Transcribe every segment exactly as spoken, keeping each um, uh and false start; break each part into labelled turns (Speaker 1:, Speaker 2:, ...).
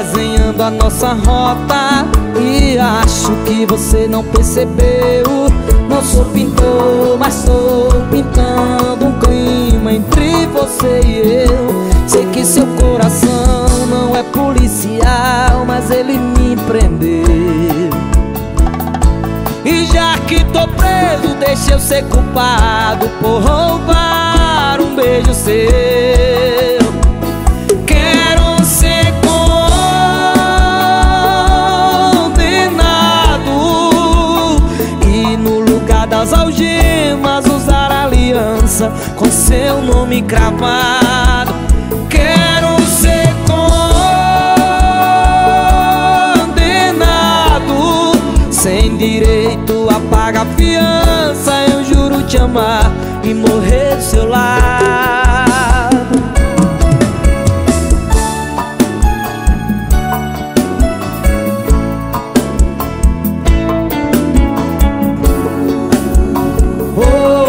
Speaker 1: desenhando a nossa rota e acho que você não percebeu. Não sou pintor, mas tô pintando um clima entre você e eu. Sei que seu coração não é policial, mas ele me prendeu. E já que tô preso, deixa eu ser culpado por roubar um beijo seu. Quero ser condenado e no lugar das algemas usar aliança com seu nome cravado. Quero ser condenado sem direito a pagar fiança. Eu juro te amar e morrer do seu lado. Oh,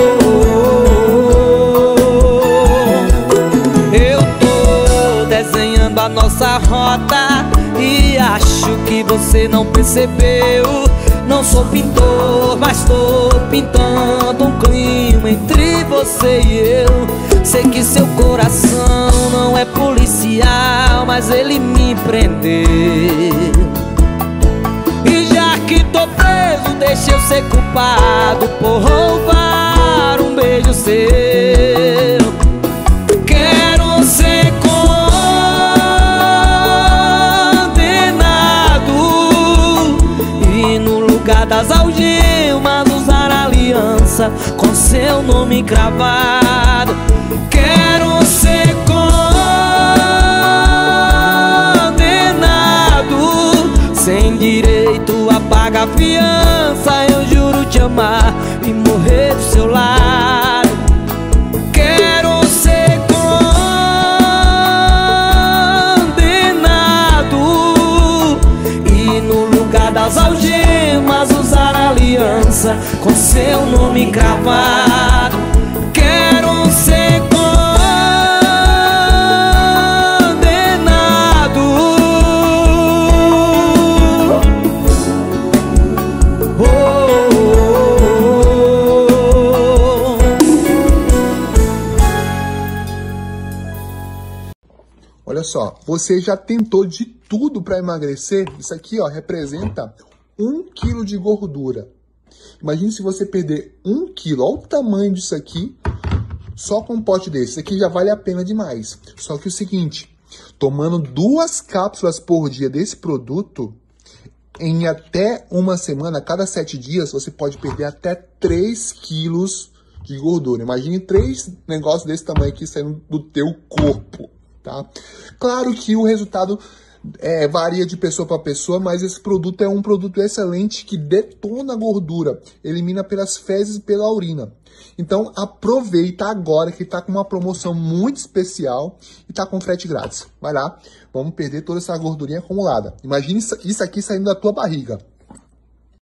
Speaker 1: oh, oh. Eu tô desenhando a nossa rota e acho que você não percebeu. Não sou pintor, mas tô pintando um clima entre você e eu. Sei que seu coração não é policial, mas ele me prendeu. E já que tô preso, deixa eu ser culpado por roubar um beijo seu. Quero ser das algemas usar aliança com seu nome cravado. Quero ser condenado sem direito a pagar fiança. Eu juro te amar e morrer do seu lado. Quero ser condenado e no lugar das algemas usar aliança com seu nome cravado. Quero ser condenado. Oh, oh, oh.
Speaker 2: Olha só, você já tentou de tudo para emagrecer? Isso aqui, ó, representa um quilo de gordura. Imagine se você perder um quilo. Olha o tamanho disso aqui. Só com um pote desse. Isso aqui já vale a pena demais. Só que o seguinte, tomando duas cápsulas por dia desse produto, em até uma semana, a cada sete dias, você pode perder até três quilos de gordura. Imagine três negócios desse tamanho aqui saindo do teu corpo, tá? Claro que o resultado É, varia de pessoa para pessoa, mas esse produto é um produto excelente que detona a gordura, elimina pelas fezes e pela urina. Então aproveita agora que está com uma promoção muito especial e está com frete grátis. Vai lá, vamos perder toda essa gordurinha acumulada. Imagina isso aqui saindo da tua barriga.